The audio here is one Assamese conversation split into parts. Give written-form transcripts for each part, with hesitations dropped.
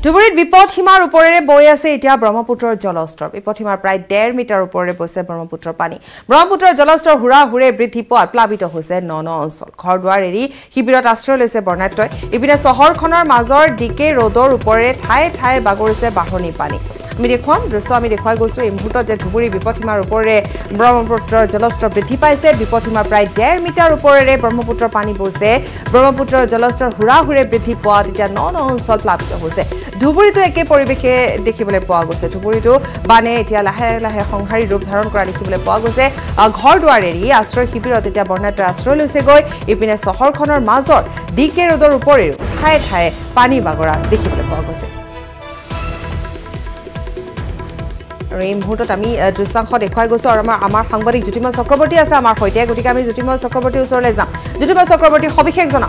ধুবুৰীত বিপদ সীমাৰ ওপৰেৰে বৈ আছে এতিয়া ব্ৰহ্মপুত্ৰৰ জলস্তৰ বিপদ সীমাৰ প্ৰায় 1.5 মিটাৰ ওপৰেৰে বৈছে ব্ৰহ্মপুত্ৰৰ পানী ব্ৰহ্মপুত্ৰৰ জলস্তৰ হুৰাহুৰে বৃদ্ধি পোৱাত প্লাবিত হৈছে নন অঞ্চল ঘৰদুৱাৰ এৰি শিবিৰত আশ্ৰয় লৈছে বৰ্ণাঢ্যই ইপিনে চহৰখনৰ মাজৰ ডিকে ৰোডৰ ওপৰেৰে ঠায়ে ঠায়ে বাগৰিছে বাঢ়নি পানী আমি দেখুৱাই গৈছো এই মুহূৰ্তত যে ধুবুৰী বিপদ সীমাৰ ওপৰেৰে ব্ৰহ্মপুত্ৰৰ জলস্তৰ বৃদ্ধি পাইছে বিপদ সীমাৰ প্ৰায় 1.5 মিটাৰ ওপৰেৰে ব্ৰহ্মপুত্ৰৰ পানী বৈছে ব্ৰহ্মপুত্ৰৰ জলস্তৰ হুৰাহুৰে বৃদ্ধি পোৱাত এতিয়া নন অঞ্চল প্লাবিত হৈছে ধুবুৰীটো একে পৰিৱেশে দেখিবলৈ পোৱা গৈছে ধুবুৰীটো বানে এতিয়া লাহে লাহে সংহাৰী ৰূপ ধাৰণ কৰা দেখিবলৈ পোৱা গৈছে ঘৰদুৱাৰ এৰি আশ্ৰয় শিবিৰত এতিয়া বৰ্ণাঢ্য আশ্ৰয় লৈছে গৈ ইপিনে চহৰখনৰ মাজৰ ডিকে ৰোডৰ ওপৰেৰে ঠায়ে ঠায়ে পানী বাগৰা দেখিবলৈ পোৱা গৈছে এই মুহূৰ্তত আমি দৃশ্যাংশ দেখুৱাই গৈছো আৰু আমাৰ সাংবাদিক জ্যোতিময় চক্ৰৱৰ্তী আছে আমাৰ সৈতে গতিকে আমি জ্যোতিময় চক্ৰৱৰ্তীৰ ওচৰলৈ যাম জ্যোতিময় চক্ৰৱৰ্তী সবিশেষ জনাওক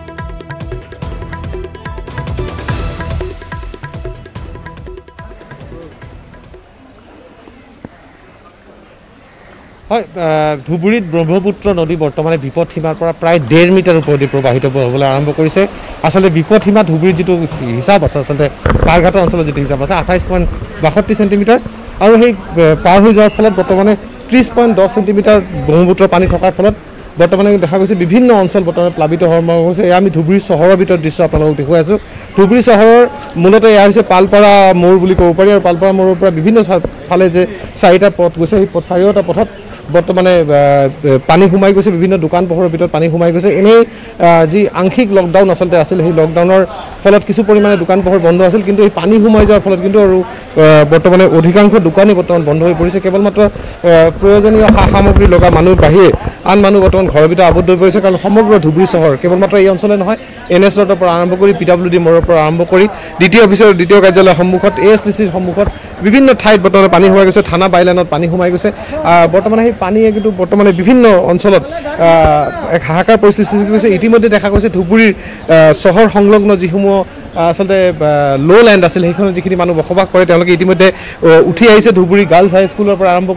হয় ধুবুৰীত ব্ৰহ্মপুত্ৰ নদী বৰ্তমানে বিপদ সীমাৰ পৰা প্ৰায় 1.5 মিটাৰ ওপৰেদি প্ৰবাহিত হ'বলৈ আৰম্ভ কৰিছে আচলতে বিপদ সীমা ধুবুৰীৰ যিটো হিচাপ আছে আচলতে পাৰঘাট অঞ্চলৰ যিটো হিচাপ আছে 28.62 সেণ্টিমিটাৰ আৰু সেই পাৰ হৈ যোৱাৰ ফলত বৰ্তমানে 30.10 সেণ্টিমিটাৰ ব্ৰহ্মপুত্ৰৰ পানী থকাৰ ফলত বৰ্তমানে দেখা গৈছে বিভিন্ন অঞ্চল বৰ্তমানে প্লাবিত হোৱাৰ হৈছে এয়া আমি ধুবুৰী চহৰৰ ভিতৰত দৃশ্য আপোনালোকক দেখুৱাই আছোঁ ধুবুৰী চহৰৰ মূলতে এয়া হৈছে পালপাৰা মোড় বুলি ক'ব পাৰি আৰু পালপাৰা মোড়ৰ পৰা বিভিন্ন ফালে যে 4টা পথ গৈছে সেই 4টা পথত বৰ্তমানে পানী সোমাই গৈছে বিভিন্ন দোকান পোহৰৰ ভিতৰত পানী সোমাই গৈছে এনেই যি আংশিক লকডাউন আচলতে আছিল সেই লকডাউনৰ ফলত কিছু পৰিমাণে দোকান পোহৰ বন্ধ আছিল কিন্তু এই পানী সোমাই যোৱাৰ ফলত কিন্তু আৰু বৰ্তমানে অধিকাংশ দোকানী বৰ্তমান বন্ধ হৈ পৰিছে কেৱল মাত্ৰ প্ৰয়োজনীয় সা সামগ্ৰী লগা মানুহ বাহিৰে আন মানুহ বৰ্তমান ঘৰৰ ভিতৰত আবদ্ধ হৈ পৰিছে কাৰণ সমগ্ৰ ধুবুৰী চহৰ কেৱল মাত্ৰ এই অঞ্চলে নহয় NS ৰোডৰ পৰা আৰম্ভ কৰি PWD মোড়ৰ পৰা আৰম্ভ কৰি দ্বিতীয় কাৰ্যালয়ৰ সন্মুখত ASTCৰ সন্মুখত বিভিন্ন ঠাইত বৰ্তমানে পানী সোমাই গৈছে থানা বাইলাইনত পানী সোমাই গৈছে বৰ্তমানে সেই পানীয়ে কিন্তু বৰ্তমানে বিভিন্ন অঞ্চলত এক হাহাকাৰ পৰিস্থিতি সৃষ্টি কৰিছে ইতিমধ্যে দেখা গৈছে ধুবুৰীৰ চহৰ সংলগ্ন যিসমূহ আচলতে লো লেণ্ড আছিল সেইখনত যিখিনি মানুহ বসবাস কৰে তেওঁলোকে ইতিমধ্যে উঠি আহিছে ধুবুৰী গাৰ্লছ হাই স্কুলৰ পৰা আৰম্ভ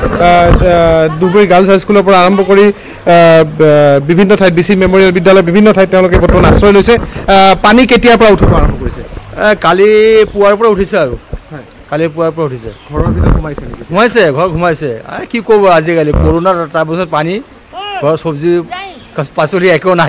কৰি বিভিন্ন ঠাইত BC মেমৰিয়েল বিদ্যালয় বিভিন্ন ঠাইত তেওঁলোকে বৰ্তমান আশ্ৰয় লৈছে পানী কেতিয়াৰ পৰা উঠিব আৰম্ভ কৰিছে কালি পুৱাৰ পৰা উঠিছে আৰু কালি পুৱাৰ পৰা উঠিছে ঘৰৰ ভিতৰত সোমাইছে নেকি ঘৰ ঘুমাইছে কি ক'ব আজিকালি কৰোণাৰ তাৰপিছত পানী ঘৰৰ চব্জি পাচলি একো নাই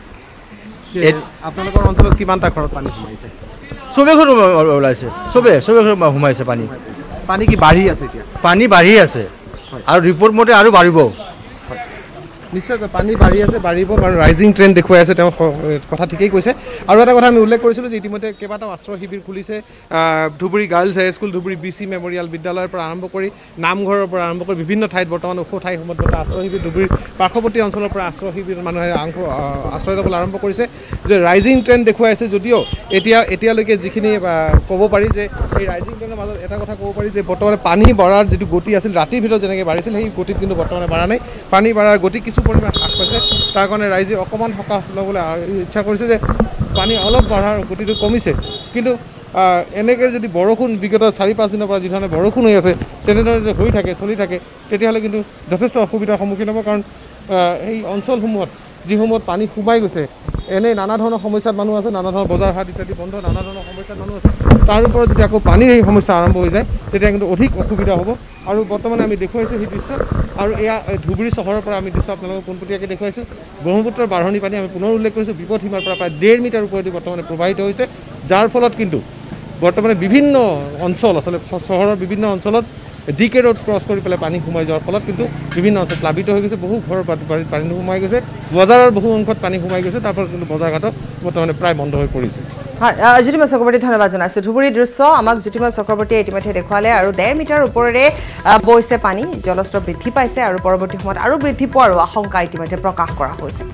আপোনালোকৰ অঞ্চলত কিমানটা ঘৰত পানী সোমাইছে চবে ঘৰত ওলাইছে চবে ঘৰত সোমাইছে পানী কি বাঢ়ি আছে এতিয়া পানী বাঢ়ি আছে আৰু ৰিপৰ্ট মতে আৰু বাঢ়িব নিশ্চয় পানী বাঢ়ি আছে বাঢ়িব কাৰণ ৰাইজিং ট্ৰেণ্ড দেখুৱাই আছে তেওঁ কথা ঠিকেই কৈছে আৰু এটা কথা আমি উল্লেখ কৰিছিলোঁ যে ইতিমধ্যে কেইবাটাও আশ্ৰয় শিবিৰ খুলিছে Dhubri girls high school Dhubri BC memorial বিদ্যালয়ৰ পৰা আৰম্ভ কৰি নামঘৰৰ পৰা আৰম্ভ কৰি বিভিন্ন ঠাইত বৰ্তমান ওখ ঠাইসমূহত আশ্ৰয় শিবিৰ ধুবুৰীৰ পাৰ্শ্বৱৰ্তী অঞ্চলৰ পৰা আশ্ৰয় শিবিৰ মানুহে আশ্ৰয় ল'বলৈ আৰম্ভ কৰিছে যে ৰাইজিং ট্ৰেণ্ড দেখুৱাই আছে যদিও এতিয়ালৈকে যিখিনি ক'ব পাৰি যে এই ৰাইজিং ট্ৰেণ্ডৰ মাজত এটা কথা ক'ব পাৰি যে বৰ্তমানে পানী বাঢ়াৰ যিটো গতি আছিল ৰাতিৰ ভিতৰত যেনেকৈ বাঢ়িছিল সেই গতিত কিন্তু বৰ্তমানে বাঢ়া নাই পানী বাঢ়াৰ গতি কিছু পৰিমাণে হ্ৰাস পাইছে তাৰ কাৰণে ৰাইজে অকণমান সকাহ ল'বলৈ ইচ্ছা কৰিছে যে পানী অলপ বাঢ়াৰ গতিটো কমিছে কিন্তু এনেকৈ যদি বৰষুণ বিগত 4-5 দিনৰ পৰা যিধৰণে বৰষুণ হৈ আছে তেনেদৰে যদি চলি থাকে তেতিয়াহ'লে কিন্তু যথেষ্ট অসুবিধাৰ সন্মুখীন হ'ব কাৰণ এই অঞ্চলসমূহত যিসমূহত পানী সোমাই গৈছে এনেই নানা ধৰণৰ সমস্যাত মানুহ আছে নানা ধৰণৰ বজাৰ হাট ইত্যাদি বন্ধ নানা ধৰণৰ সমস্যাত মানুহ আছে তাৰ ওপৰত যদি আকৌ পানীৰ এই সমস্যা আৰম্ভ হৈ যায় তেতিয়া কিন্তু অধিক অসুবিধা হ'ব আৰু বৰ্তমানে আমি দেখুৱাইছোঁ সেই দৃশ্য আৰু এয়া ধুবুৰী চহৰৰ পৰা আমি দৃশ্য আপোনালোকক পোনপটীয়াকৈ দেখুৱাইছোঁ ব্ৰহ্মপুত্ৰৰ বাঢ়নি পানী আমি পুনৰ উল্লেখ কৰিছোঁ বিপদ সীমাৰ পৰা প্ৰায় 1.5 মিটাৰ ওপৰেদি বৰ্তমানে প্ৰবাহিত হৈছে যাৰ ফলত কিন্তু বৰ্তমানে বিভিন্ন অঞ্চল আচলতে চহৰৰ বিভিন্ন অঞ্চলত ডিকে ৰোড ক্ৰছ কৰি পেলাই পানী সোমাই যোৱাৰ ফলত কিন্তু বিভিন্ন অঞ্চল প্লাবিত হৈ গৈছে বহু ঘৰৰ পানী সোমাই গৈছে বজাৰৰ বহু অংশত পানী সোমাই গৈছে তাৰ ফলত কিন্তু বজাৰ ঘাট বৰ্তমানে প্ৰায় বন্ধ হৈ পৰিছে হয় জ্যোতিময় চক্ৰৱৰ্তী ধন্যবাদ জনাইছোঁ ধুবুৰীৰ দৃশ্য আমাক জ্যোতিময় চক্ৰৱৰ্তীয়ে ইতিমধ্যে দেখুৱালে আৰু 1.5 মিটাৰ ওপৰেৰে বৈছে পানী জলস্তৰ বৃদ্ধি পাইছে আৰু পৰৱৰ্তী সময়ত আৰু বৃদ্ধি পোৱাৰো আশংকা ইতিমধ্যে প্ৰকাশ কৰা হৈছে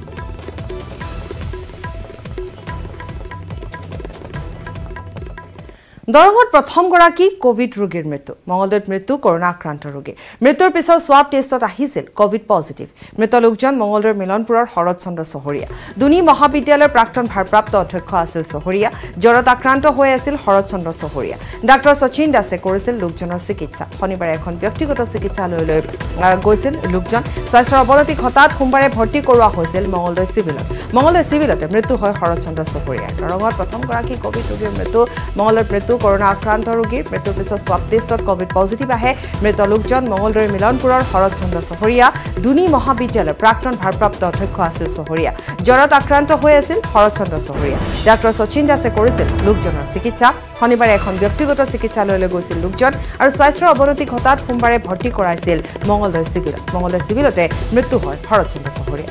দৰঙত প্ৰথমগৰাকী কোভিড ৰোগীৰ মৃত্যু মঙলদৈত মৃত্যু কৰোনা আক্ৰান্ত ৰোগীৰ মৃত্যুৰ পিছত সোৱাব টেষ্টত আহিছিল কোভিড পজিটিভ মৃত লোকজন মঙলদৈৰ মিলনপুৰৰ শৰৎ চন্দ্ৰ চহৰীয়া দুনি মহাবিদ্যালয়ৰ প্ৰাক্তন ভাৰপ্ৰাপ্ত অধ্যক্ষ আছিল চহৰীয়া জ্বৰত আক্ৰান্ত হৈ আছিল শৰৎ চন্দ্ৰ চহৰীয়া ডাক্তৰ শচীন দাসে কৰিছিল লোকজনৰ চিকিৎসা শনিবাৰে এখন ব্যক্তিগত চিকিৎসালয়লৈ গৈছিল লোকজন স্বাস্থ্যৰ অৱনতি ঘটাত সোমবাৰে ভৰ্তি কৰোৱা হৈছিল মঙলদৈ চিভিলতে মৃত্যু হয় শৰৎ চন্দ্ৰ চহৰীয়া দৰঙত প্ৰথমগৰাকী কোভিড ৰোগীৰ মৃত্যু মঙলদৈত মৃত্যু কৰোনা আক্ৰান্ত ৰোগীৰ মৃত্যুৰ পিছত সোৱাব টেষ্টত কোভিড পজিটিভ আহে মৃত লোকজন মঙলদৈৰ মিলনপুৰৰ শৰৎ চন্দ্ৰ চহৰীয়া দুনি মহাবিদ্যালয়ৰ প্ৰাক্তন ভাৰপ্ৰাপ্ত অধ্যক্ষ আছিল চহৰীয়া জ্বৰত আক্ৰান্ত হৈ আছিল শৰৎ চন্দ্ৰ চহৰীয়া ডাক্তৰ শচীন দাসে কৰিছিল লোকজনৰ চিকিৎসা শনিবাৰে এখন ব্যক্তিগত চিকিৎসালয়লৈ গৈছিল লোকজন আৰু স্বাস্থ্যৰ অৱনতি ঘটাত সোমবাৰে ভৰ্তি কৰাইছিল মঙলদৈ চিভিলতে মৃত্যু হয় শৰৎ চন্দ্ৰ চহৰীয়া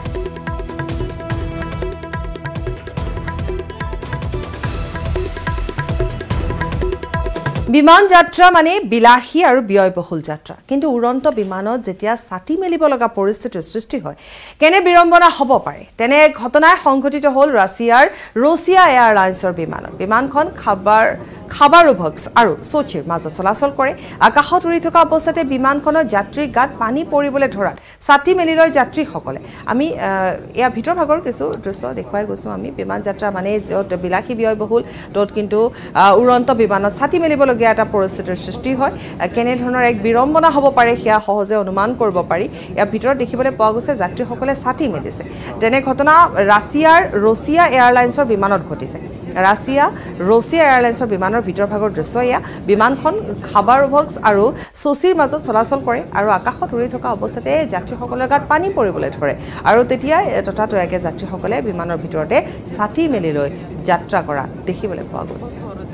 বিমান যাত্ৰা মানে বিলাসী আৰু ব্যয়বহুল যাত্ৰা কিন্তু উড়ন্ত বিমানত যেতিয়া ছাতি মেলিব লগা পৰিস্থিতিৰ সৃষ্টি হয় কেনে বিৰম্বনা হ'ব পাৰে তেনে ঘটনাই সংঘটিত হ'ল ৰাছিয়াৰ ৰুছিয়া এয়াৰলাইন্সৰ বিমানখন খাবাৰোভস্ক আৰু সোচিৰ মাজত চলাচল কৰে আকাশত উৰি থকা অৱস্থাতে বিমানখনৰ যাত্ৰীৰ গাত পানী পৰিবলৈ ধৰাত ছাতি মেলি লৈ যাত্ৰীসকলে আমি এয়া ভিতৰ ভাগৰ কিছু দৃশ্য দেখুৱাই গৈছো আমি বিমান যাত্ৰা মানে য'ত বিলাসী ব্যয়বহুল তত কিন্তু উড়ন্ত বিমানত ছাতি মেলিব এটা পৰিস্থিতিৰ সৃষ্টি হয় কেনে ধৰণৰ এক বিৰম্বনা হ'ব পাৰে সেয়া সহজে অনুমান কৰিব পাৰি ইয়াৰ ভিতৰত দেখিবলৈ পোৱা গৈছে যাত্ৰীসকলে ছাতি মেলিছে তেনে ঘটনা ৰুছিয়া এয়াৰলাইন্সৰ বিমানত ঘটিছে ৰুছিয়া এয়াৰলাইন্সৰ বিমানৰ ভিতৰ ভাগৰ দৃশ্য এয়া বিমানখন খাবাৰোভস্ক আৰু সোচিৰ মাজত চলাচল কৰে আৰু আকাশত উৰি থকা অৱস্থাতে যাত্ৰীসকলৰ গাত পানী পৰিবলৈ ধৰে আৰু তেতিয়া ততাতৈয়াকে যাত্ৰীসকলে বিমানৰ ভিতৰতে ছাতি মেলি লৈ যাত্ৰা কৰা দেখিবলৈ পোৱা গৈছে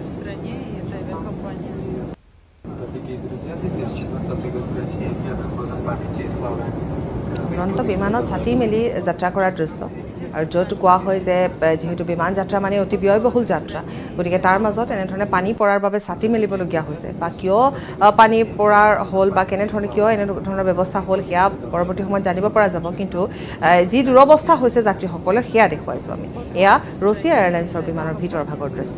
উড়ন্ত বিমানত ছাতি মেলি যাত্ৰা কৰাৰ দৃশ্য আৰু য'ত কোৱা হয় যে যেহেতু বিমান যাত্ৰা মানে অতি ব্যয়বহুল যাত্ৰা গতিকে তাৰ মাজত এনেধৰণে পানী পৰাৰ বাবে ছাতি মেলিবলগীয়া হৈছে বা কিয় পানী পৰাৰ হ'ল বা কেনেধৰণে কিয় এনেধৰণৰ ব্যৱস্থা হ'ল সেয়া পৰৱৰ্তী সময়ত জানিব পৰা যাব কিন্তু যি দুৰৱস্থা হৈছে যাত্ৰীসকলৰ সেয়া দেখুৱাইছোঁ আমি এয়া ৰুছিয়া এয়াৰলাইন্সৰ বিমানৰ ভিতৰ ভাগৰ দৃশ্য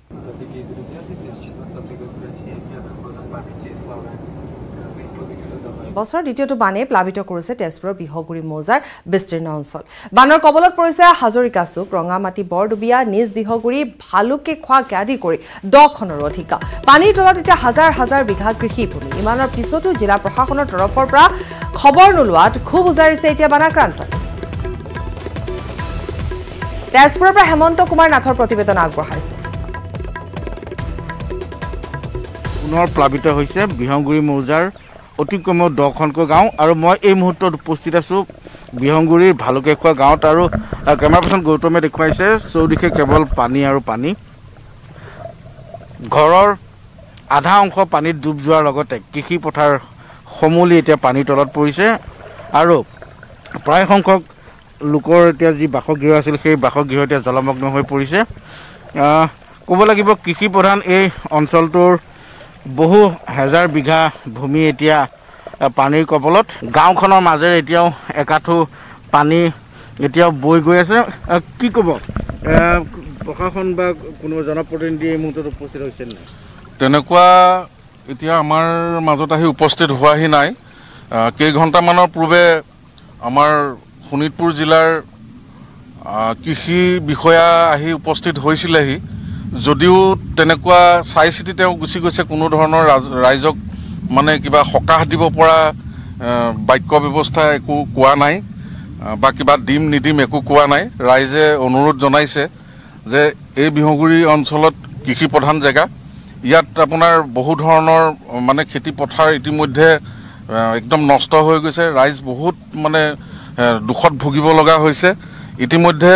বছৰ দ্বিতীয়টো বানে প্লাবিত কৰিছে তেজপুৰৰ বিহগুৰি মৌজাৰ বিস্তীৰ্ণ অঞ্চল বানৰ কবলত পৰিছে হাজৰিকা চুক ৰঙামাটি বৰডুবিয়া নিজ বিহগুৰি ভালুকে খোৱাকে আদি কৰি 10খনৰ অধিক পানীৰ তলত এতিয়া হাজাৰ হাজাৰ বিঘা কৃষিভূমি ইমানৰ পিছতো জিলা প্ৰশাসনৰ তৰফৰ পৰা খবৰ নোলোৱাত খুব উজাৰিছে এতিয়া বানাক্ৰান্ত তেজপুৰৰ পৰা হেমন্ত কুমাৰ নাথৰ প্ৰতিবেদন আগবঢ়াইছে পুনৰ প্লাবিত হৈছে বিহগুৰি মৌজাৰ অতি কমেও 10খনকৈ গাঁও আৰু মই এই মুহূৰ্তত উপস্থিত আছোঁ বিহগুৰিৰ ভালুকে খোৱা গাঁৱত আৰু কেমেৰা পাৰ্চন গৌতমে দেখুৱাইছে চৌদিশে কেৱল পানী আৰু পানী ঘৰৰ আধা অংশ পানীত ডুব যোৱাৰ লগতে কৃষি পথাৰ সমূলি এতিয়া পানীৰ তলত পৰিছে আৰু প্ৰায় সংখ্যক লোকৰ এতিয়া যি বাসগৃহ আছিল সেই বাসগৃহ এতিয়া জলমগ্ন হৈ পৰিছে ক'ব লাগিব কৃষি প্ৰধান এই অঞ্চলটোৰ বহু হাজাৰ বিঘা ভূমি এতিয়া পানীৰ কবলত গাঁওখনৰ মাজেৰে এতিয়াও একাঠু পানী এতিয়াও বৈ গৈ আছে কি ক'ব প্ৰশাসন বা কোনো জনপ্ৰতিনিধি এই মুহূৰ্তত উপস্থিত হৈছে নাই তেনেকুৱা এতিয়া আমাৰ মাজত আহি উপস্থিত হোৱাহি নাই কেইঘণ্টামানৰ পূৰ্বে আমাৰ শোণিতপুৰ জিলাৰ কৃষি বিষয়া আহি উপস্থিত হৈছিলেহি যদিও তেনেকুৱা চাই চিতি তেওঁ গুচি গৈছে কোনো ধৰণৰ ৰাইজক মানে কিবা সকাহ দিব পৰা বাক্য ব্যৱস্থা একো কোৱা নাই বা কিবা দিম নিদিম একো কোৱা নাই ৰাইজে অনুৰোধ জনাইছে যে এই বিহগুৰি অঞ্চলত কৃষি প্ৰধান জেগা ইয়াত আপোনাৰ বহু ধৰণৰ মানে খেতি পথাৰ ইতিমধ্যে একদম নষ্ট হৈ গৈছে ৰাইজ বহুত মানে দুখত ভুগিব লগা হৈছে ইতিমধ্যে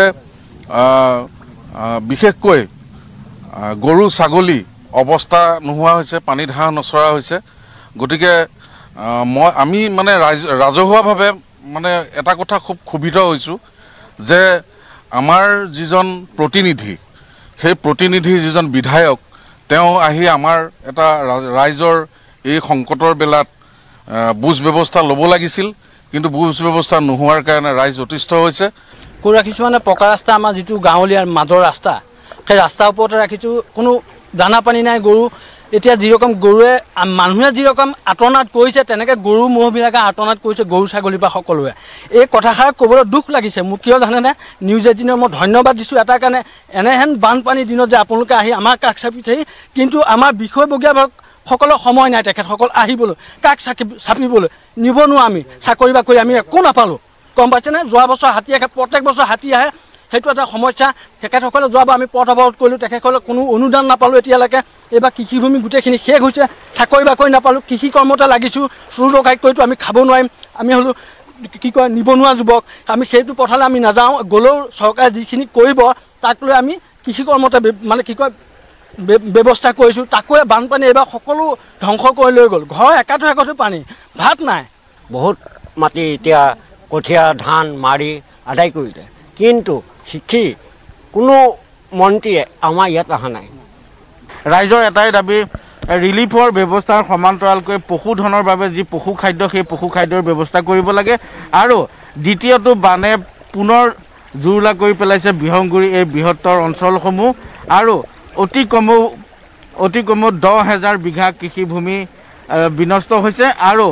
বিশেষকৈ গৰু ছাগলী অৱস্থা নোহোৱা হৈছে পানীত হাঁহ নচৰা হৈছে গতিকে আমি মানে ৰাজহুৱাভাৱে মানে এটা কথা খুব ক্ষুভিত হৈছোঁ যে আমাৰ যিজন প্ৰতিনিধি সেই প্ৰতিনিধি যিজন বিধায়ক তেওঁ আহি আমাৰ এটা ৰাইজৰ এই সংকটৰ বেলাত বুজ ব্যৱস্থা ল'ব লাগিছিল কিন্তু বুজ ব্যৱস্থা নোহোৱাৰ কাৰণে ৰাইজ অতিষ্ঠ হৈছে ৰাখিছোঁ মানে পকা ৰাস্তা আমাৰ যিটো গাঁৱলীয়াৰ মাজৰ ৰাস্তা সেই ৰাস্তাৰ ওপৰতে ৰাখিছোঁ কোনো দানা পানী নাই গৰু এতিয়া যিৰকম গৰুৱে মানুহে যিৰকম আতনাত কৰিছে তেনেকৈ গৰু ম'হবিলাকে আতনাত কৰিছে গৰু ছাগলীৰ পৰা সকলোৱে এই কথাষাৰ ক'বলৈ দুখ লাগিছে মোক কিয় জানেনে নিউজ 18 মই ধন্যবাদ দিছোঁ এটাৰ কাৰণে এনেহেন বানপানীৰ দিনত যে আপোনালোকে আহি আমাৰ কাষ চাপিছেহি কিন্তু আমাৰ বিষয়ববীয়া সকলো সময় নাই তেখেতসকল আহিবলৈ কাষ চাপিবলৈ নিব নোৱাৰোঁ আমি চাকৰি বাকৰি আমি একো নাপালোঁ গম পাইছেনে যোৱা বছৰ হাতী আহে প্ৰত্যেক বছৰ হাতী আহে সেইটো এটা সমস্যা তেখেতসকলে যোৱাবাৰ আমি পথ অৱৰোধ কৰিলোঁ তেখেতসকলে কোনো অনুদান নাপালোঁ এতিয়ালৈকে এইবাৰ কৃষিভূমি গোটেইখিনি শেষ হৈছে চাকৰি বাকৰি নাপালোঁ কৃষি কৰ্মতে লাগিছোঁ চুৰ ডকাইত কৰিতো আমি খাব নোৱাৰিম আমি হ'লোঁ কি কয় নিবনুৱা যুৱক আমি সেইটো পথাৰলৈ আমি নাযাওঁ গ'লেও চৰকাৰে যিখিনি কৰিব তাক লৈ আমি কৃষি কৰ্মতে মানে কি কয় ব্যৱস্থা কৰিছোঁ তাকো বানপানী এইবাৰ সকলো ধ্বংস কৰি লৈ গ'ল ঘৰ একাঠো পানী ভাত নাই বহুত মাটি এতিয়া কঠীয়া ধান মাৰি আদায় কৰিলে কিন্তু শিক্ষি কোনো মন্ত্ৰীয়ে আমাৰ ইয়াত অহা নাই ৰাইজৰ এটাই দাবী ৰিলিফৰ ব্যৱস্থাৰ সমান্তৰালকৈ পশুধনৰ বাবে যি পশু খাদ্য সেই পশু খাদ্যৰ ব্যৱস্থা কৰিব লাগে আৰু দ্বিতীয়টো বানে পুনৰ জুৰুলা কৰি পেলাইছে বিহংগুৰি এই বৃহত্তৰ অঞ্চলসমূহ আৰু অতি কমেও 10,000 বিঘা কৃষিভূমি বিনষ্ট হৈছে আৰু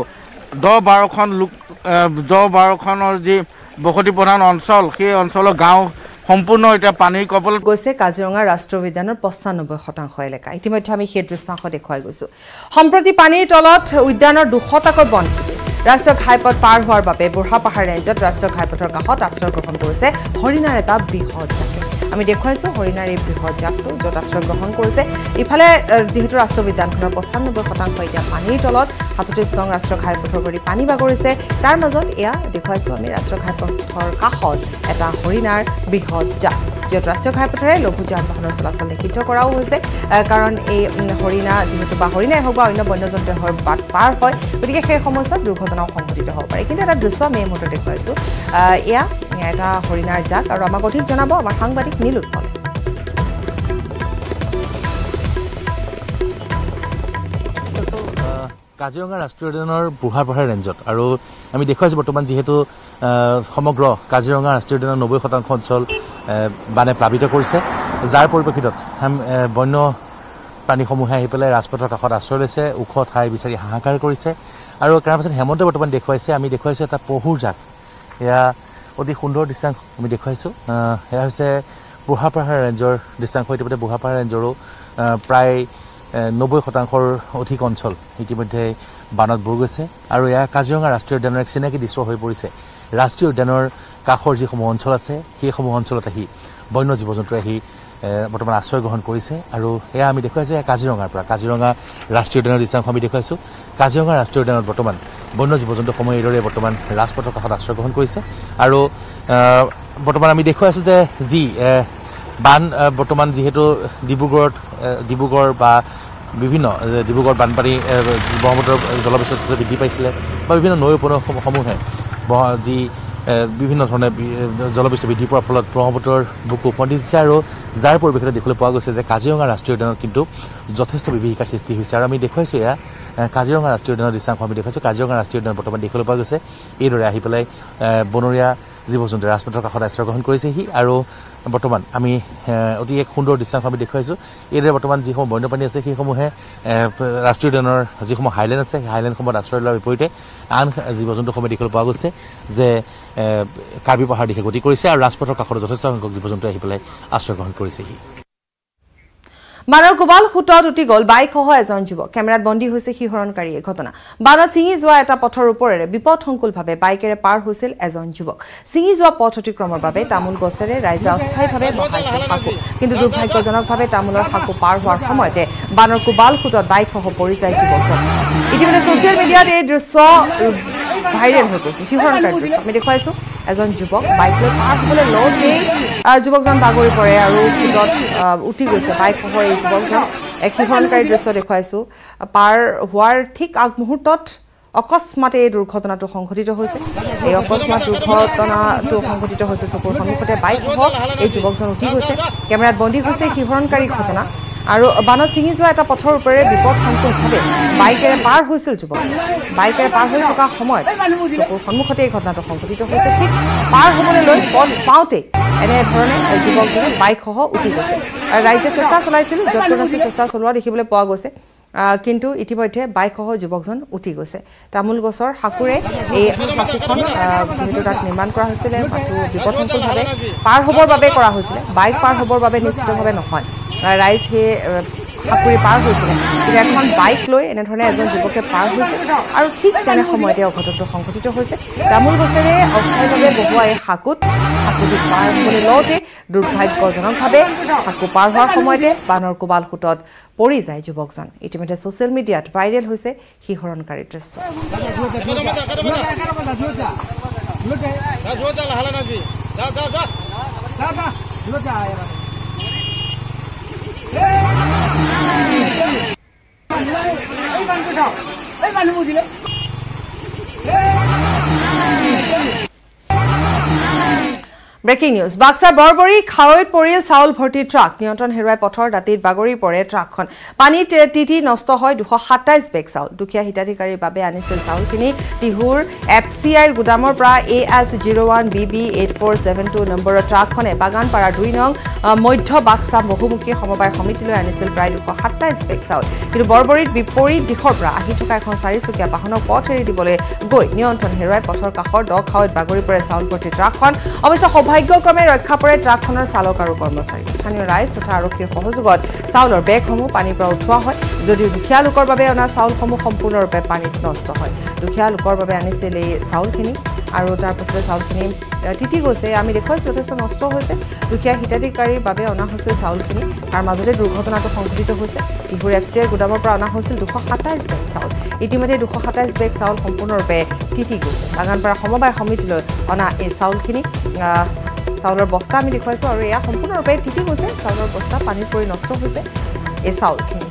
10-12খনৰ যি বসতি প্ৰধান অঞ্চল সেই অঞ্চলৰ গাঁও সম্পূৰ্ণ এতিয়া পানীৰ কবলত গৈছে কাজিৰঙা ৰাষ্ট্ৰীয় উদ্যানৰ 95% এলেকা ইতিমধ্যে আমি সেই দৃশ্যাংশ দেখুৱাই গৈছোঁ সম্প্ৰতি পানীৰ তলত উদ্যানৰ 200টাকৈ বন ৰাষ্ট্ৰীয় ঘাইপথ পাৰ হোৱাৰ বাবে বুঢ়াপাহাৰ ৰেঞ্জত ৰাষ্ট্ৰীয় ঘাইপথৰ কাষত আশ্ৰয় গ্ৰহণ কৰিছে হৰিণাৰ এটা বৃহৎ জাকে আমি দেখুৱাইছোঁ হৰিণাৰ এই বৃহৎ জাকটো য'ত আশ্ৰয় গ্ৰহণ কৰিছে ইফালে যিহেতু ৰাষ্ট্ৰীয় উদ্যানখনৰ 95% এতিয়া পানীৰ তলত 37 নং ৰাষ্ট্ৰীয় ঘাইপথৰ কৰি পানী বাগৰিছে তাৰ মাজত এয়া দেখুৱাইছোঁ আমি ৰাষ্ট্ৰীয় ঘাইপথৰ কাষত এটা হৰিণাৰ বৃহৎ জাক য'ত ৰাষ্ট্ৰীয় ঘাইপথেৰে লঘু যান বাহনৰ চলাচল নিষিদ্ধ কৰাও হৈছে কাৰণ এই হৰিণা যিহেতু বা হৰিণাই হওক বা অন্য বন্যজন্তুৱে বাট পাৰ হয় গতিকে সেই সময়ছোৱাত দুৰ্ঘটনাও সংঘটিত হ'ব পাৰে কিন্তু এটা দৃশ্য আমি এই মুহূৰ্তত দেখুৱাইছোঁ এয়া এটা হৰিণাৰ জাক আৰু আমাক অধিক জনাব আমাৰ সাংবাদিক নীল উৎপল কাজিৰঙা ৰাষ্ট্ৰীয় উদ্যানৰ বুঢ়াপাহাৰ ৰেঞ্জত আৰু আমি দেখুৱাইছোঁ বৰ্তমান যিহেতু সমগ্ৰ কাজিৰঙা ৰাষ্ট্ৰীয় উদ্যানৰ 90% অঞ্চল বানে প্লাবিত কৰিছে যাৰ পৰিপ্ৰেক্ষিতত বন্য প্ৰাণীসমূহে আহি পেলাই ৰাজপথৰ কাষত আশ্ৰয় লৈছে ওখ ঠাই বিচাৰি হাহাকাৰ কৰিছে আৰু তাৰ পাছত হেমন্তে বৰ্তমান দেখুৱাইছে আমি দেখুৱাইছোঁ এটা পহুৰ জাক এয়া অতি সুন্দৰ দৃশ্যাংশ আমি দেখুৱাইছোঁ এয়া হৈছে বুঢ়াপাহাৰ ৰেঞ্জৰ দৃশ্যাংশ ইতিমধ্যে বুঢ়াপাহাৰ ৰেঞ্জৰো প্ৰায় 90%ৰ অধিক অঞ্চল ইতিমধ্যে বানত বুৰ গৈছে আৰু এয়া কাজিৰঙা ৰাষ্ট্ৰীয় উদ্যানৰ এক চিনাকি দৃশ্য হৈ পৰিছে ৰাষ্ট্ৰীয় উদ্যানৰ কাষৰ যিসমূহ অঞ্চল আছে সেইসমূহ অঞ্চলত আহি বন্য জীৱ জন্তু আহি বৰ্তমান আশ্ৰয় গ্ৰহণ কৰিছে আৰু এয়া আমি দেখুৱাইছোঁ কাজিৰঙাৰ পৰা কাজিৰঙা ৰাষ্ট্ৰীয় উদ্যানৰ দৃশ্যাংশ আমি দেখুৱাইছোঁ কাজিৰঙা ৰাষ্ট্ৰীয় উদ্যানত বৰ্তমান বন্য জীৱ জন্তুসমূহ এইদৰে বৰ্তমান ৰাজপথৰ কাষত আশ্ৰয় গ্ৰহণ কৰিছে আৰু বৰ্তমান আমি দেখুৱাইছোঁ যে যি বান বৰ্তমান যিহেতু ডিব্ৰুগড় বা বিভিন্ন ডিব্ৰুগড় বানপানী ব্ৰহ্মপুত্ৰৰ জলবিদ্যুৎ বৃদ্ধি পাইছিলে বা বিভিন্ন নৈ উপনৈসমূহে যি বিভিন্ন ধৰণে জলবিদ্যুৎ বৃদ্ধি পোৱাৰ ফলত ব্ৰহ্মপুত্ৰৰ বুকু উপনৈ দিছে আৰু যাৰ পৰিপ্ৰেক্ষিতত দেখিবলৈ পোৱা গৈছে যে কাজিৰঙা ৰাষ্ট্ৰীয় উদ্যানত কিন্তু যথেষ্ট বিভীষিকাৰ সৃষ্টি হৈছে আৰু আমি দেখুৱাইছোঁ এয়া কাজিৰঙা ৰাষ্ট্ৰীয় উদ্যানৰ দৃশ্যাংশ আমি দেখুৱাইছোঁ কাজিৰঙা ৰাষ্ট্ৰীয় উদ্যানত বৰ্তমান দেখিবলৈ পোৱা গৈছে এইদৰে আহি পেলাই বনৰীয়া জীৱ জন্তু ৰাজপথৰ কাষত আশ্ৰয় গ্ৰহণ কৰিছেহি আৰু বৰ্তমান আমি অতি এক সুন্দৰ দৃশ্যাংশ আমি দেখুৱাইছোঁ এইদৰে বৰ্তমান যিসমূহ বন্যপ্ৰাণী আছে সেইসমূহে ৰাষ্ট্ৰীয় উদ্যানৰ যিসমূহ হাইলেণ্ড আছে সেই হাইলেণ্ডসমূহত আশ্ৰয় লোৱাৰ বিপৰীতে আন জীৱ জন্তুসমূহে দেখিবলৈ পোৱা গৈছে যে কাৰ্বি পাহাৰ দিশে গতি কৰিছে আৰু ৰাজপথৰ কাষত যথেষ্ট সংখ্যক জীৱ জন্তু আহি পেলাই আশ্ৰয় গ্ৰহণ কৰিছেহি বানৰ কোবাল খুটত উঠি গ'ল বাইকসহ এজন যুৱক কেমেৰাত বন্দী হৈছে শিহৰণকাৰী এই ঘটনা বানত ছিঙি যোৱা এটা পথৰ ওপৰেৰে বিপদসংকুলভাৱে বাইকেৰে পাৰ হৈছিল এজন যুৱক ছিঙি যোৱা পথ অতিক্ৰমৰ বাবে তামোল গছেৰে ৰাইজে অস্থায়ীভাৱে বহাইছিল সাঁকো কিন্তু দুৰ্ভাগ্যজনকভাৱে তামোলৰ সাঁকো পাৰ হোৱাৰ সময়তে বানৰ কোবাল খুটত বাইকসহ পৰি যায় যুৱকজন ইতিমধ্যে ছ'চিয়েল মিডিয়াত এই দৃশ্য ভাইৰেল হৈ গৈছে শিহৰণকাৰী দৃশ্য আমি দেখুৱাইছোঁ এজন যুৱক বাইক লৈ পাৰ হ'বলৈ লওঁতেই যুৱকজন বাগৰি পৰে আৰু খুটত উঠি গৈছে বাইকসহ এই যুৱকজন এক শিহৰণকাৰী দৃশ্য দেখুৱাইছোঁ পাৰ হোৱাৰ ঠিক আগমুহূৰ্তত অকস্মাতে এই দুৰ্ঘটনাটো সংঘটিত হৈছে এই অকস্মাত দুৰ্ঘটনাটো সংঘটিত হৈছে চকুৰ সন্মুখতে বাইকসহ এই যুৱকজন উঠি গৈছে কেমেৰাত বন্দী হৈছে শিহৰণকাৰী ঘটনা আৰু বানত ছিঙি যোৱা এটা পথৰ ওপৰেৰে বিপদসংকুলভাৱে বাইকেৰে পাৰ হৈছিল যুৱক বাইকেৰে পাৰ হৈ থকা সময়ত চকুৰ সন্মুখতে এই ঘটনাটো সংঘটিত হৈছে ঠিক পাৰ হ'বলৈ লৈ পথ পাওঁতেই এনেধৰণে যুৱকজনে বাইকসহ উঠি গৈছে ৰাইজে চেষ্টা চলাইছিল যত্ননাচি চেষ্টা চলোৱা দেখিবলৈ পোৱা গৈছে কিন্তু ইতিমধ্যে বাইকসহ যুৱকজন উঠি গৈছে তামোল গছৰ হাকুৰে এই হাকুখন যেহেতু তাত নিৰ্মাণ কৰা হৈছিলে হাকু বিপদসংকুলভাৱে পাৰ হ'বৰ বাবে কৰা হৈছিলে বাইক পাৰ হ'বৰ বাবে নিশ্চিতভাৱে নহয় ৰাইজ সেই হাকুৰি পাৰ হৈছিলে কিন্তু এখন বাইক লৈ এনেধৰণে এজন যুৱকে পাৰ হৈছে আৰু ঠিক তেনে সময়তে অঘটনটো সংঘটিত হৈছে তামোল গছেৰে অস্থায়ীভাৱে বহুৱা এই হাকুটি পাৰ হ'বলৈ লওঁতে দুৰ্ভাগ্যজনকভাৱে হাকু পাৰ হোৱাৰ সময়তে বানৰ কোবাল সোঁতত পৰি যায় যুৱকজন ইতিমধ্যে ছ'চিয়েল মিডিয়াত ভাইৰেল হৈছে শিহৰণকাৰী দৃশ্য ব্ৰেকিং নিউজ বাক্সাৰ বৰবৰী খাৱৈত পৰিল চাউল ভৰ্তি ট্ৰাক নিয়ন্ত্ৰণ হেৰুৱাই পথৰ দাঁতিত বাগৰি পৰে ট্ৰাকখন পানীত তিতি নষ্ট হয় 227 বেগ চাউল দুখীয়া হিতাধিকাৰীৰ বাবে আনিছিল চাউলখিনি টিহুৰ FCIৰ গুদামৰ পৰা AS01BB8472 নম্বৰৰ ট্ৰাকখনে বাগানপাৰা 2 নং মধ্য বাক্সা বহুমুখী সমবায় সমিতিলৈ আনিছিল প্ৰায় 227 বেগ চাউল কিন্তু বৰবৰীত বিপৰীত দিশৰ পৰা আহি থকা এখন চাৰিচকীয়া বাহনক পথ এৰি দিবলৈ গৈ নিয়ন্ত্ৰণ হেৰুৱাই পথৰ কাষৰ দ খাৱৈত বাগৰি পৰে চাউল ভৰ্তি ট্ৰাকখন অৱশ্যে ভাগ্যক্ৰমে ৰক্ষা পৰে ট্ৰাকখনৰ চালক আৰু কৰ্মচাৰী স্থানীয় ৰাইজ তথা আৰক্ষীৰ সহযোগত চাউলৰ বেগসমূহ পানীৰ পৰা উঠোৱা হয় যদিও দুখীয়া লোকৰ বাবে অনা চাউলসমূহ সম্পূৰ্ণৰূপে পানীত নষ্ট হয় দুখীয়া লোকৰ বাবে আনিছিল এই চাউলখিনি আৰু তাৰ পাছতে চাউলখিনি তিতি গৈছে আমি দেখুৱাইছোঁ যথেষ্ট নষ্ট হৈছে দুখীয়া হিতাধিকাৰীৰ বাবে অনা হৈছিল চাউলখিনি তাৰ মাজতে দুৰ্ঘটনাটো সংঘটিত হৈছে টিহুৰ FCIৰ গুদামৰ পৰা অনা হৈছিল 227 বেগ চাউল ইতিমধ্যে 227 বেগ চাউল সম্পূৰ্ণৰূপে তিতি গৈছে বাগানপাৰা সমবায় সমিতিলৈ অনা এই চাউলখিনি চাউলৰ বস্তা আমি দেখুৱাইছোঁ আৰু এয়া সম্পূৰ্ণৰূপে তিতি গৈছে চাউলৰ বস্তা পানীত পৰি নষ্ট হৈছে এই চাউলখিনি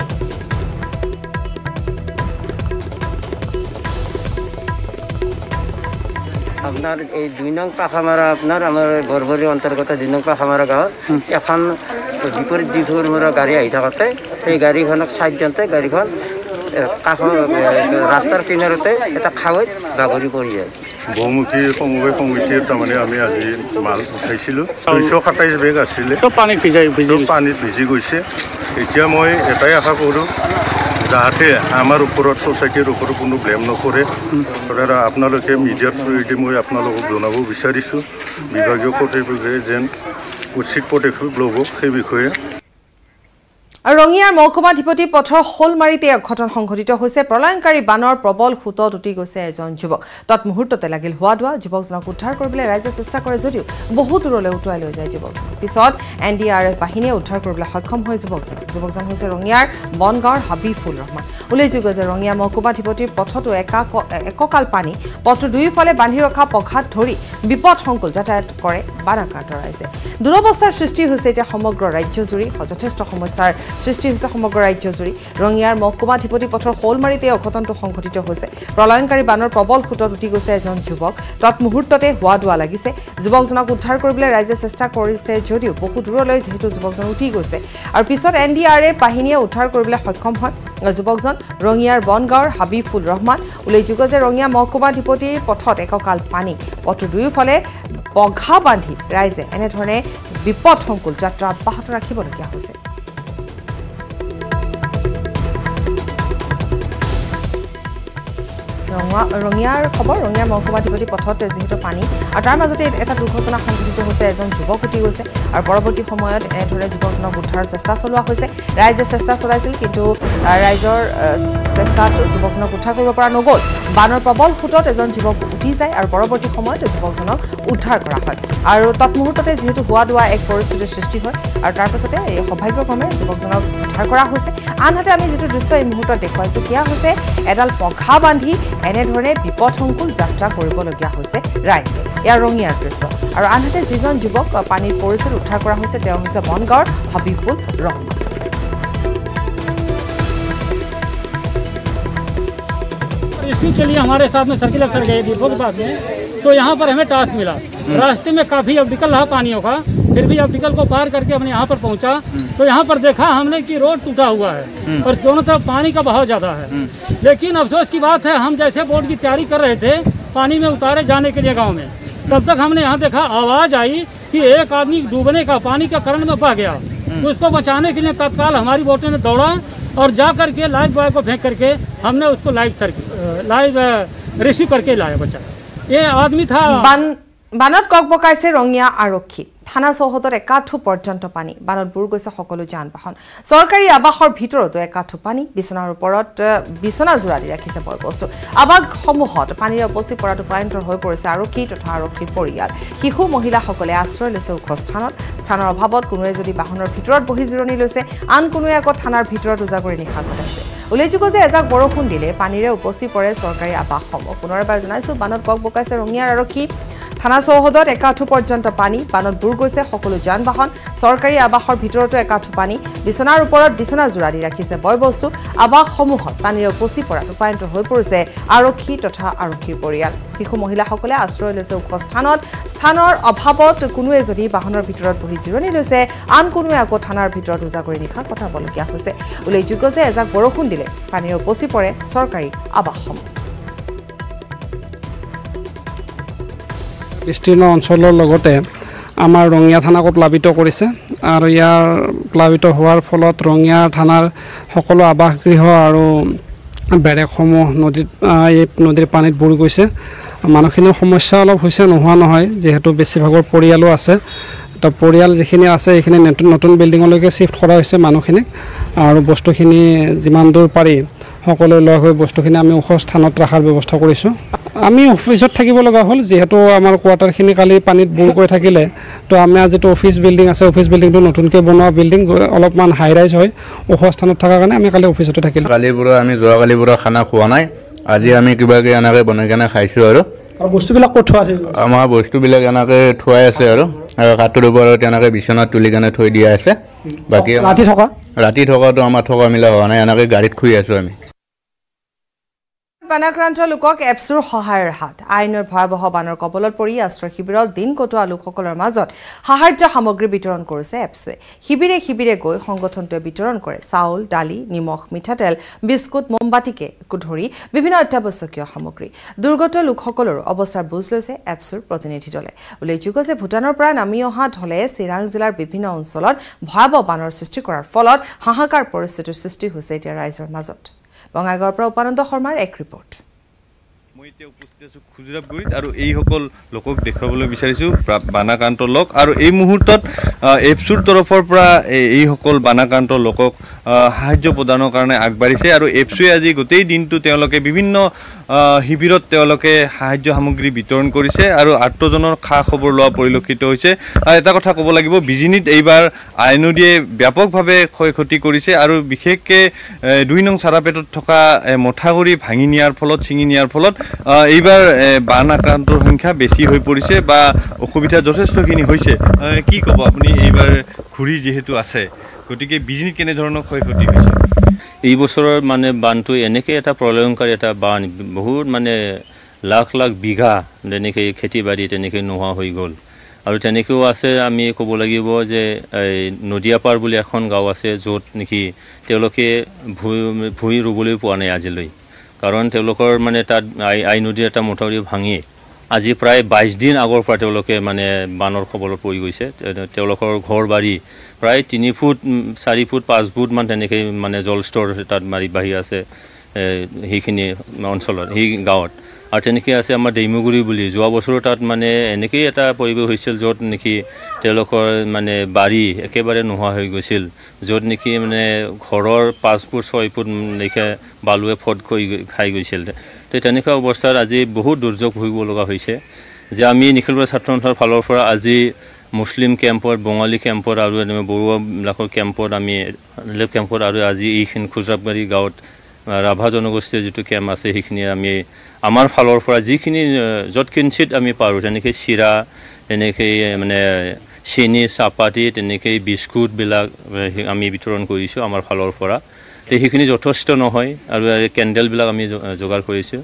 আপনার এই 2 নং পাখামারা আপনার আমার বরবরী অন্তর্গত 2 নং পাখামারা গাঁৱত এখন বিপরীত দিশৰ গাড়ী আহি থাকোঁতে সেই গাড়ীখনক চাইড দিওঁতে গাড়ীখন কাষৰ ৰাস্তাৰ কিনাৰতে এটা খাৱৈত বাগৰি পৰি যায় বহুমুখী সমবায় সমিতিৰ তাৰমানে আমি আজি মাল উঠাইছিলোঁ 227 বেগ আছিলে চব পানীত ভিজি গৈছে এতিয়া মই এটাই আশা কৰোঁ যাতে আমাৰ ওপৰত ছ'চাইটিৰ ওপৰত কোনো ব্লেম নকৰে আপোনালোকে মিডিয়াৰ থ্ৰুৱেদি মই আপোনালোকক জনাব বিচাৰিছোঁ বিভাগীয় কৰ্তৃপক্ষই যেন উচিত পদক্ষেপ ল'ব সেই বিষয়ে আৰু ৰঙিয়াৰ মহকুমাধিপতি পথৰ হোলমাৰিতে অঘটন সংঘটিত হৈছে প্ৰলয়ংকাৰী বানৰ প্ৰবল খুঁতত উটি গৈছে এজন যুৱক তৎমুহূৰ্ততে লাগিল হোৱা যুৱকজনক উদ্ধাৰ কৰিবলৈ ৰাইজে চেষ্টা কৰে যদিও বহু দূৰলৈ উটুৱাই লৈ যায় যুৱক পিছত NDRF বাহিনীয়ে উদ্ধাৰ কৰিবলৈ সক্ষম হয় যুৱকজন হৈছে ৰঙিয়াৰ বনগাঁৱৰ হাবিফুল ৰহমান উল্লেখযোগ্য যে ৰঙিয়া মহকুমাধিপতিৰ পথতো এককাল পানী পথৰ দুয়োফালে বান্ধি ৰখা পঘাত ধৰি বিপদসংকুল যাতায়াত কৰে বানাক্ৰান্ত ৰাইজে দুৰৱস্থাৰ সৃষ্টি হৈছে এতিয়া সমগ্ৰ ৰাজ্যজুৰি যথেষ্ট সমস্যাৰ সৃষ্টি হৈছে সমগ্ৰ ৰাজ্যজুৰি ৰঙিয়াৰ মহকুমাধিপতি পথৰ হোলমাৰিতে অঘটনটো সংঘটিত হৈছে প্ৰলয়ংকাৰী বানৰ প্ৰবল খুঁতত উটি গৈছে এজন যুৱক তৎমুহূৰ্ততে হোৱা লাগিছে যুৱকজনক উদ্ধাৰ কৰিবলৈ ৰাইজে চেষ্টা কৰিছে যদিও বহু দূৰলৈ যেহেতু যুৱকজন উঠি গৈছে আৰু পিছত NDRF বাহিনীয়ে উদ্ধাৰ কৰিবলৈ সক্ষম হয় যুৱকজন ৰঙিয়াৰ বনগাঁৱৰ হাবিফুল ৰহমান উল্লেখযোগ্য যে ৰঙিয়া মহকুমাধিপতিৰ পথত এককাল পানী পথৰ দুয়োফালে পঘা বান্ধি ৰাইজে এনেধৰণে বিপদসংকুল যাত্ৰা অব্যাহত ৰাখিবলগীয়া হৈছে ৰঙিয়াৰ খবৰ ৰঙিয়া মহকুমাধিপতি পথত যিহেতু পানী আৰু তাৰ মাজতে এটা দুৰ্ঘটনা সংঘটিত হৈছে এজন যুৱক উটি গৈছে আৰু পৰৱৰ্তী সময়ত এনেদৰে যুৱকজনক উদ্ধাৰৰ চেষ্টা চলোৱা হৈছে ৰাইজে চেষ্টা চলাইছিল কিন্তু ৰাইজৰ চেষ্টাত যুৱকজনক উদ্ধাৰ কৰিব পৰা নগ'ল বানৰ প্ৰবল খুঁতত এজন যুৱক উঠি যায় আৰু পৰৱৰ্তী সময়ত যুৱকজনক উদ্ধাৰ কৰা হয় আৰু তৎমুহূৰ্ততে যিহেতু হোৱা এক পৰিস্থিতিৰ সৃষ্টি হয় আৰু তাৰ পাছতে এই সৌভাগ্যক্ৰমে যুৱকজনক উদ্ধাৰ কৰা হৈছে আনহাতে আমি যিটো দৃশ্য এই মুহূৰ্তত দেখুৱাইছোঁ সেয়া হৈছে এডাল পঘা বান্ধি এনেধৰণে বিপদসংকুল যাত্ৰা কৰিবলগীয়া হৈছে ৰাইজে ইয়াৰ ৰঙিয়াৰ দৃশ্য আৰু আনহাতে যিজন যুৱক পানীত পৰিছিল উদ্ধাৰ কৰা হৈছে তেওঁ হৈছে বনগাঁৱৰ হাবিফুল ৰহমান इसी के लिए हमारे साथ में सर्किल अफसर गए डिपो के पास में तो यहाँ पर हमें टास्क मिला रास्ते में काफ़ी ऑब्स्टिकल रहा पानियों का फिर भी ऑब्स्टिकल को पार करके हमने यहाँ पर पहुँचा तो यहाँ पर देखा हमने कि रोड टूटा हुआ है और दोनों तरफ पानी का बहाव ज़्यादा है लेकिन अफसोस की बात है हम जैसे बोट की तैयारी कर रहे थे पानी में उतारे जाने के लिए गाँव में तब तक हमने यहाँ देखा आवाज़ आई कि एक आदमी डूबने का पानी का करंट में बह गया उसको बचाने के लिए तत्काल हमारी बोटों ने दौड़ा और जा करके लाइफ बॉय को फेंक करके हमने उसको लाइव रेस्क्यू करके लाया बच्चा। ये आदमी था। বানত কক বকাইছে ৰঙিয়া আৰক্ষী থানা চৌহদত একাঠু পৰ্যন্ত পানী বানত বুৰ গৈছে সকলো যান বাহন চৰকাৰী আবাসৰ ভিতৰতো একাঠু পানী বিছনাৰ ওপৰত বিছনা জোৰা দি ৰাখিছে বয়বস্তু আবাসসমূহত পানীৰ উপস্থিত পৰাটো ভয়ংকৰ হৈ পৰিছে আৰক্ষী তথা আৰক্ষীৰ পৰিয়াল শিশু মহিলাসকলে আশ্ৰয় লৈছে ওখ স্থানৰ অভাৱত কোনোৱে যদি বাহনৰ ভিতৰত বহি জিৰণি লৈছে আন কোনোৱে আকৌ থানাৰ ভিতৰত উজাগৰি নিশা কটাইছে উল্লেখযোগ্য যে এজাক বৰষুণ দিলে পানীৰে উপস্থিত পৰে চৰকাৰী আবাসসমূহ পুনৰবাৰ জনাইছো বানত কক বকাইছে ৰঙিয়াৰ আৰক্ষী থানা চৌহদত একাঠু পৰ্যন্ত পানী বানত বুৰ গৈছে সকলো যান বাহন চৰকাৰী আবাসৰ ভিতৰতো একাঠু পানী বিছনাৰ ওপৰত বিছনা জোৰা দি ৰাখিছে বয়বস্তু আবাসসমূহত পানীৰ উপচি পৰাটো ভয়ংকৰ হৈ পৰিছে আৰক্ষী তথা আৰক্ষীৰ পৰিয়াল শিশু মহিলাসকলে আশ্ৰয় লৈছে ওখ স্থানৰ অভাৱত কোনোৱে যদি বাহনৰ ভিতৰত বহি জিৰণি লৈছে আন কোনোৱে আকৌ থানাৰ ভিতৰত উজাগৰি নিশা কটাবলগীয়া হৈছে উল্লেখযোগ্য যে এজাক বৰষুণ দিলে পানীৰ উপচি পৰে চৰকাৰী আবাসসমূহ বিস্তীৰ্ণ অঞ্চলৰ লগতে আমাৰ ৰঙিয়া থানাকো প্লাবিত কৰিছে আৰু ইয়াৰ প্লাবিত হোৱাৰ ফলত ৰঙিয়া থানাৰ সকলো আৱাসগৃহ আৰু বেৰেকসমূহ নদীৰ পানীত বুৰ গৈছে মানুহখিনিৰ সমস্যা অলপ হৈছে নোহোৱা নহয় যিহেতু বেছিভাগৰ পৰিয়ালো আছে তো পৰিয়াল যিখিনি আছে এইখিনি নতুন বিল্ডিঙলৈকে শিফ্ট কৰা হৈছে মানুহখিনিক আৰু বস্তুখিনি যিমান দূৰ পাৰি সকলো লগ হৈ বস্তুখিনি আমি ওখ স্থানত ৰখাৰ ব্যৱস্থা কৰিছোঁ আমি অফিসত থাকিব লগা হল যেহেতু আমাৰ কোৱাৰ্টাৰখিনি কালি পানীত বুৰ কৰি থাকিলে তো আমি আজিটো অফিস বিল্ডিং আছে অফিস বিল্ডিংটো নতুনকৈ বনোৱা বিল্ডিং অলপমান হাই ৰাইজ হয় ওখ স্থানত থকাৰ কাৰণে আমি কালি অফিসতে থাকিলোঁ কালিপুৰা আমি যোৱাকালিপুৰা খানা খোৱা নাই আজি আমি কিবাকে এনেকৈ বনাই কেনে খাইছোঁ আৰু বস্তুবিলাক ক'ত থোৱা আছে আমাৰ বস্তুবিলাক এনেকৈ থোৱাই আছে আৰু কাঠৰ ওপৰত এনেকৈ বিছনাত তুলি কেনে থৈ দিয়া আছে বাকী ৰাতি থকাটো আমাৰ থকা মিলা হোৱা নাই এনেকৈ গাড়ীত শুই আছোঁ আমি বানাক্ৰান্ত লোকক এপছুৰ সহায়ৰ হাত আইনৰ ভয়াবহ বানৰ কবলত পৰি আশ্ৰয় শিবিৰত দিন কটোৱা লোকসকলৰ মাজত সাহায্য সামগ্ৰী বিতৰণ কৰিছে এপছুৱে শিবিৰে গৈ সংগঠনটোৱে বিতৰণ কৰে চাউল দালি নিমখ মিঠাতেল বিস্কুট মোমবাতিকে ধৰি বিভিন্ন অত্যাৱশ্যকীয় সামগ্ৰী দুৰ্গত লোকসকলৰো অৱস্থাৰ বুজ লৈছে এপছুৰ প্ৰতিনিধি দলে উল্লেখযোগ্য যে ভূটানৰ পৰা নামি অহা ঢলে চিৰাং জিলাৰ বিভিন্ন অঞ্চলত ভয়াবহ বানৰ সৃষ্টি কৰাৰ ফলত হাহাকাৰ পৰিস্থিতিৰ সৃষ্টি হৈছে এতিয়া ৰাইজৰ মাজত বঙাইগাঁৱৰ পৰা উপানন্দ শৰ্মাৰ এক ৰিপৰ্ট মই এতিয়া উপস্থিত আছোঁ খুজৰাপগুৰিত আৰু এইসকল লোকক দেখুৱাবলৈ বিচাৰিছোঁ বানাক্ৰান্ত লোক আৰু এই মুহূৰ্তত এপছুৰ তৰফৰ পৰা এইসকল বানাক্ৰান্ত লোকক সাহায্য প্ৰদানৰ কাৰণে আগবাঢ়িছে আৰু এপছুৱে আজি গোটেই দিনটো তেওঁলোকে বিভিন্ন শিবিৰত তেওঁলোকে সাহায্য সামগ্ৰী বিতৰণ কৰিছে আৰু আৰ্তজনৰ খা খবৰ লোৱা পৰিলক্ষিত হৈছে আৰু এটা কথা ক'ব লাগিব বিজিনিত এইবাৰ আই নদীয়ে ব্যাপকভাৱে ক্ষয়ক্ষতি কৰিছে আৰু বিশেষকৈ ২ নং চাৰাপেটত থকা মথাউৰি ভাঙি নিয়াৰ ফলত ছিঙি নিয়াৰ ফলত এইবাৰ বান আক্ৰান্তৰ সংখ্যা বেছি হৈ পৰিছে বা অসুবিধা যথেষ্টখিনি হৈছে কি ক'ব আপুনি এইবাৰ ঘূৰি যিহেতু আছে গতিকে বিজিনিত কেনেধৰণৰ ক্ষয়ক্ষতি হৈছে এই বছৰৰ মানে বানটো এনেকৈ এটা প্ৰলয়ংকাৰী এটা বান বহুত মানে লাখ লাখ বিঘা তেনেকৈ খেতি বাৰী তেনেকৈ নোহোৱা হৈ গ'ল আৰু তেনেকৈও আছে আমি ক'ব লাগিব যে নদীয়াপাৰ বুলি এখন গাঁও আছে য'ত নেকি তেওঁলোকে ভূঁই ৰুবলৈ পোৱা নাই আজিলৈ কাৰণ তেওঁলোকৰ মানে তাত আই নদীৰ এটা মথাউৰি ভাঙি আজি প্ৰায় ২২ দিন আগৰ পৰা তেওঁলোকে মানে বানৰ খবৰত পৰি গৈছে তেওঁলোকৰ ঘৰ বাৰী প্ৰায় ৩ ফুট ৪ ফুট ৫ ফুট মান তেনেকৈ মানে জলস্তৰ তাত মাৰি বাঢ়ি আছে সেইখিনি অঞ্চলত সেই গাঁৱত আৰু তেনেকৈ আছে আমাৰ ডেইমুগুৰি বুলি যোৱা বছৰ তাত মানে এনেকেই এটা পৰিৱেশ হৈছিল য'ত নেকি তেওঁলোকৰ মানে বাৰী একেবাৰে নোহোৱা হৈ গৈছিল য'ত নেকি মানে ঘৰৰ ৫ ফুট ৬ ফুট লেখা বালুৱে ফট খাই গৈছিল তো তেনেকুৱা অৱস্থাত আজি বহুত দুৰ্যোগ ভুগিব লগা হৈছে যে আমি নিখিলপুৰ ছাত্ৰ সন্থাৰ ফালৰ পৰা আজি মুছলিম কেম্পত বঙালী কেম্পত আৰু বড়োবিলাকৰ কেম্পত আমি কেম্পত আৰু আজি এইখিনি খুজৰাপগুৰি গাঁৱত ৰাভা জনগোষ্ঠীৰ যিটো কেম্প আছে সেইখিনি আমি আমাৰ ফালৰ পৰা যিখিনি য'ত কিঞ্চিত আমি পাৰোঁ তেনেকৈ চিৰা তেনেকৈ মানে চেনি চাহপাতি তেনেকৈ বিস্কুটবিলাক আমি বিতৰণ কৰিছোঁ আমাৰ ফালৰ পৰা সেইখিনি যথেষ্ট নহয় আৰু কেণ্ডেলবিলাক আমি যোগাৰ কৰিছোঁ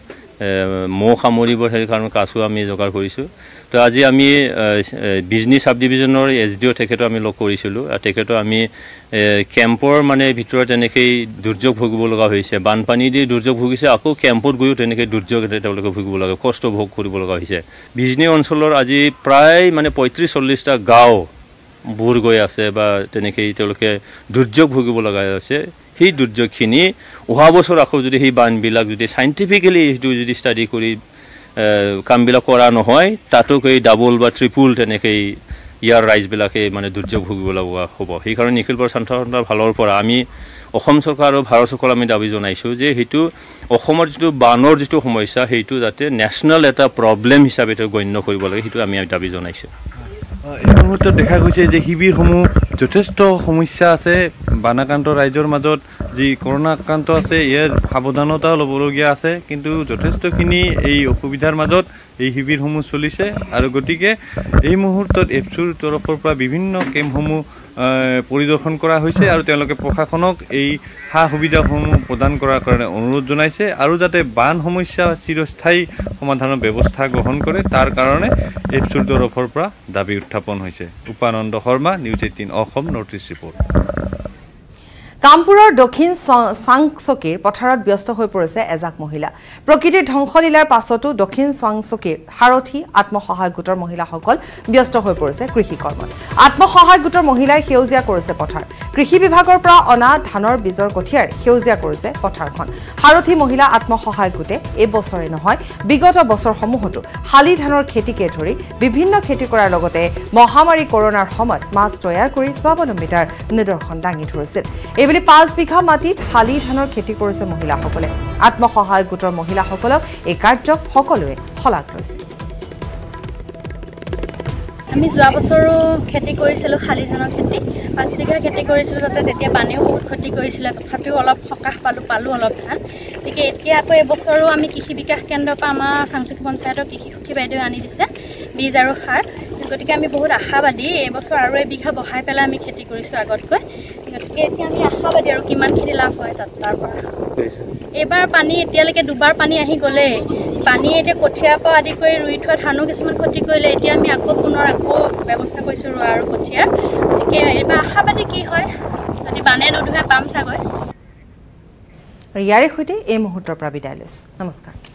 মৌ সামৰিব সেই কাৰণে কাছো আমি যোগাৰ কৰিছোঁ তো আজি আমি বিজনী সাব ডিভিজনৰ SDO তেখেতো আমি লগ কৰিছিলোঁ আৰু তেখেতো আমি কেম্পৰ মানে ভিতৰত তেনেকৈ দুৰ্যোগ ভুগিব লগা হৈছে বানপানী দি দুৰ্যোগ ভুগিছে আকৌ কেম্পত গৈও তেনেকৈ দুৰ্যোগ তেওঁলোকে ভুগিব লগা কষ্ট ভোগ কৰিব লগা হৈছে বিজনী অঞ্চলৰ আজি প্ৰায় মানে ৩৫-৪০টা গাঁও বুৰ গৈ আছে বা তেনেকৈ তেওঁলোকে দুৰ্যোগ ভুগিব লগা আছে সেই দুৰ্যোগখিনি অহা বছৰ আকৌ যদি সেই বানবিলাক যদি চাইণ্টিফিকেলি সেইটো যদি ষ্টাডি কৰি কামবিলাক কৰা নহয় তাতো এই ডাবল বা ট্ৰিপুল তেনেকৈ ইয়াৰ ৰাইজবিলাকে মানে দুৰ্যোগ ভুগিব লগা হ'ব সেইকাৰণে নিখিল বৰা ছাত্ৰৰ ফালৰ পৰা আমি অসম চৰকাৰ আৰু ভাৰত চৰকাৰক আমি দাবী জনাইছোঁ যে সেইটো অসমৰ যিটো বানৰ যিটো সমস্যা সেইটো যাতে নেশ্যনেল এটা প্ৰব্লেম হিচাপে গণ্য কৰিব লাগে সেইটো আমি দাবী জনাইছোঁ এই মুহূৰ্তত দেখা গৈছে যে শিবিৰসমূহ যথেষ্ট সমস্যা আছে বানাক্ৰান্ত ৰাইজৰ মাজত যি কৰোণা আক্ৰান্ত আছে ইয়াৰ সাৱধানতাও ল'বলগীয়া আছে কিন্তু যথেষ্টখিনি এই অসুবিধাৰ মাজত এই শিবিৰসমূহ চলিছে আৰু গতিকে এই মুহূৰ্তত এফচুৰ তৰফৰ পৰা বিভিন্ন কেম্পসমূহ পৰিদৰ্শন কৰা হৈছে আৰু তেওঁলোকে প্ৰশাসনক এই সা সুবিধাসমূহ প্ৰদান কৰাৰ কাৰণে অনুৰোধ জনাইছে আৰু যাতে বান সমস্যা চিৰস্থায়ী সমাধানৰ ব্যৱস্থা গ্ৰহণ কৰে তাৰ কাৰণে এফচুৰ তৰফৰ পৰা দাবী উত্থাপন হৈছে Upananda Sharma news 18 Assam north east report কামপুৰৰ দক্ষিণ চাংচকীৰ পথাৰত ব্যস্ত হৈ পৰিছে এজাক মহিলা প্ৰকৃতিৰ ধ্বংসলীলাৰ পাছতো দক্ষিণ চাংচকীৰ সাৰথী আত্মসহায়ক গোটৰ মহিলাসকল ব্যস্ত হৈ পৰিছে কৃষি কৰ্মত আত্মসহায়ক গোটৰ মহিলাই সেউজীয়া কৰিছে পথাৰ কৃষি বিভাগৰ পৰা অনা ধানৰ বীজৰ কঠিয়াৰ সেউজীয়া কৰিছে পথাৰখন সাৰথী মহিলা আত্মসহায়ক গোটে এই বছৰে নহয় বিগত বছৰসমূহতো শালি ধানৰ খেতিকে ধৰি বিভিন্ন খেতি কৰাৰ লগতে মহামাৰী কৰোনাৰ সময়ত মাছ তৈয়াৰ কৰি স্বাৱলম্বিতাৰ নিদৰ্শন দাঙি ধৰিছিল এইবুলি 5 বিঘা মাটিত শালি ধানৰ খেতি কৰিছে মহিলাসকলে আত্মসহায়ক গোটৰ মহিলাসকলক এই কাৰ্যক সকলোৱে শলাগ লৈছে আমি যোৱা বছৰো খেতি কৰিছিলোঁ শালি ধানৰ খেতি 5 বিঘা খেতি কৰিছিলোঁ যাতে তেতিয়া পানীও বহুত ক্ষতি কৰিছিলে তথাপিও অলপ সকাহ পালোঁ অলপ ধান গতিকে এতিয়া আকৌ এবছৰো আমি কৃষি বিকাশ কেন্দ্ৰৰ পৰা আমাৰ চাংচুকী পঞ্চায়তৰ কৃষি সখী বাইদেৱে আনি দিছে বীজ আৰু সাৰ গতিকে আমি বহুত আশাবাদী এইবছৰ আৰু এবিঘা বঢ়াই পেলাই আমি খেতি কৰিছোঁ আগতকৈ গতিকে এতিয়া আমি আশাবাদী আৰু কিমানখিনি লাভ হয় তাৰ পৰা এইবাৰ পানী এতিয়ালৈকে দুবাৰ পানী আহি গ'লে পানী এতিয়া কঠীয়াৰ পৰা আদি কৰি ৰুই থোৱা ধানো কিছুমান ক্ষতি কৰিলে এতিয়া আমি পুনৰ ব্যৱস্থা কৰিছোঁ ৰোৱা আৰু কঠীয়াৰ গতিকে এইবাৰ আশাবাদী কি হয় যদি বানে নধুৱে পাম চাগৈ ইয়াৰে সৈতে এই মুহূৰ্তৰ পৰা বিদায় লৈছোঁ নমস্কাৰ